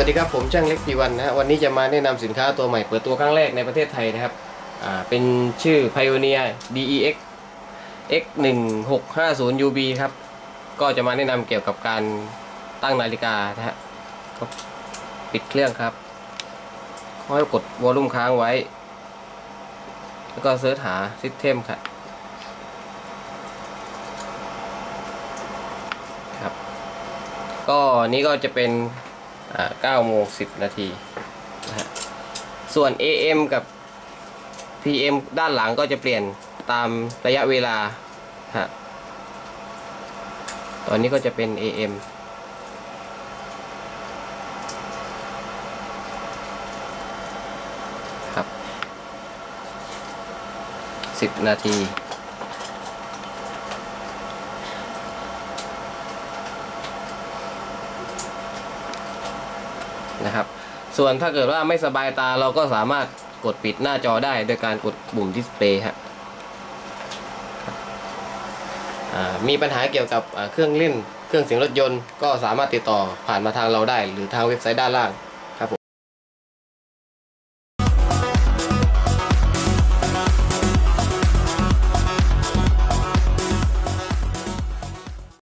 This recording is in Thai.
ดีครับผมช่างเล็กP1นะฮะวันนี้จะมาแนะนำสินค้าตัวใหม่เปิดตัวครั้งแรกในประเทศไทยนะครับเป็นชื่อ Pioneer DEX X1650UB ครับก็จะมาแนะนำเกี่ยวกับการตั้งนาฬิกานะฮะก็ปิดเครื่องครับค่อยกดวอลลุ่มค้างไว้แล้วก็เสิร์ชหา System ครับก็นี้ก็จะเป็น9:10 นาทีนะฮะส่วน AM กับ PM ด้านหลังก็จะเปลี่ยนตามระยะเวลาฮะตอนนี้ก็จะเป็น AM ครับ10 นาทีนะครับส่วนถ้าเกิดว่าไม่สบายตาเราก็สามารถกดปิดหน้าจอได้โดยการกดปุ่มดิสเพลย์ฮะมีปัญหาเกี่ยวกับเครื่องเล่นเครื่องเสียงรถยนต์ก็สามารถติดต่อผ่านมาทางเราได้หรือทางเว็บไซต์ด้านล่าง